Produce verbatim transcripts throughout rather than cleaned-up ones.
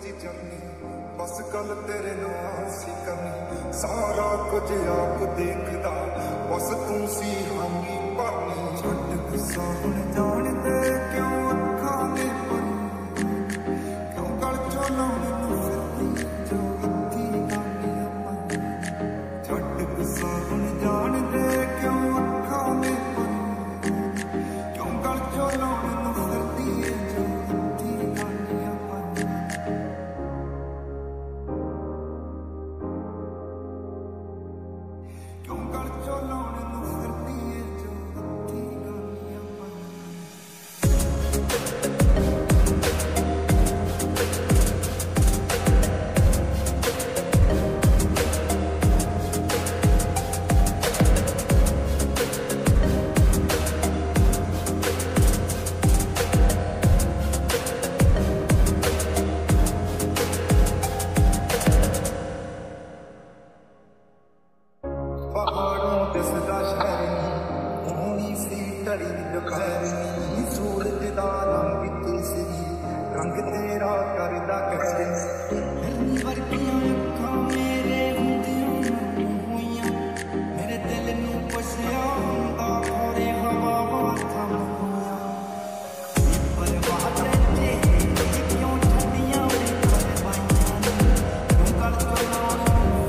सी journey बस गल तेरे नाल सी करनी सारा कुछ आप देखदा बस तू सी हामी भरनी छड्ड गुस्सा हुण जान दे क्यों अखां दे पानी क्यों गल चों लाउणे नूं फिरदी जो हत्थी गानियां पाईयां छड्ड गुस्सा हुण जान दे क्यों अखां दे पानी क्यों गल चों लाउणे नूं फिरदी जो हत्थी गानियां पाईयां क्यों गल चों लाउणे नूं फिरदी जो हत्थी गानियां पाईयां पहाड़ों दिसदा शहर होनी सी टड़ी दोपहर सूरज दा रंग तू सी रंग तेरा करदा कहर वर्गियां अखां मेरे हुंदियां होइयां मेरे दिल नूं पुछया हुंदा होरे हवावां थम होइयां परवाह ते क्यों ठंडियां करवाइयां क्यों गल चलाउण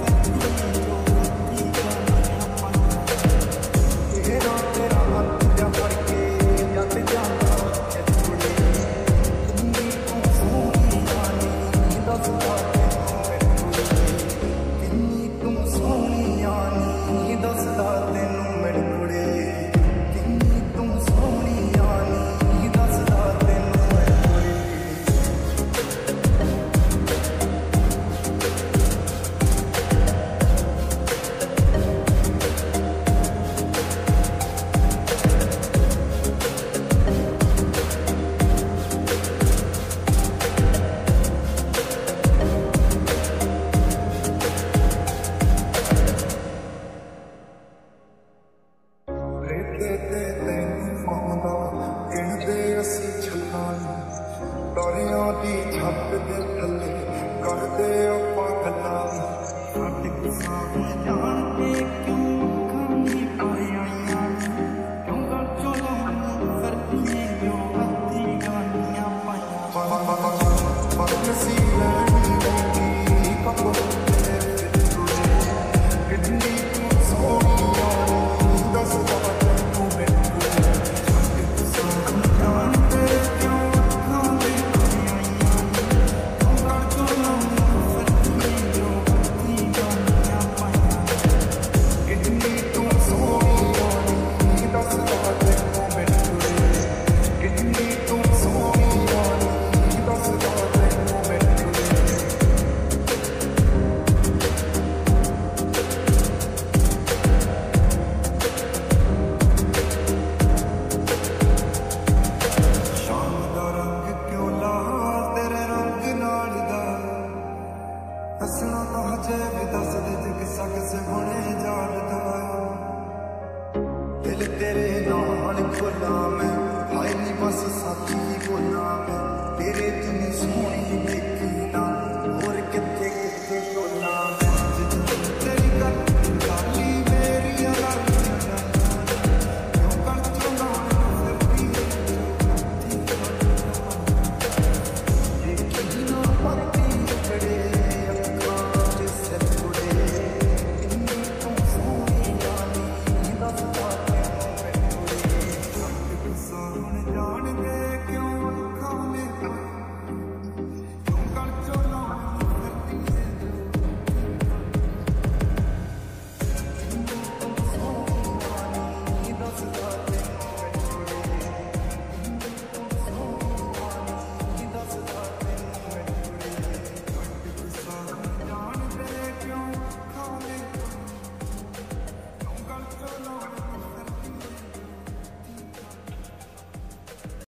तारियां दी छत दे थल्ले करदे आपां गल्लां छड्ड गुस्सा हुण जान दे क्यों अखां दी पाईयां क्यों गल चों लाउणे फिरदी जो हत्थी गानियां पाईयां पर सी लैनी होंदी कपड़ हसना तो हजे भी दस दे किस्सा किसे होने जारदा दिल तेरे नाल खोला मैं हाय नी बस साथी बोला मैं तेरे तू सोहनी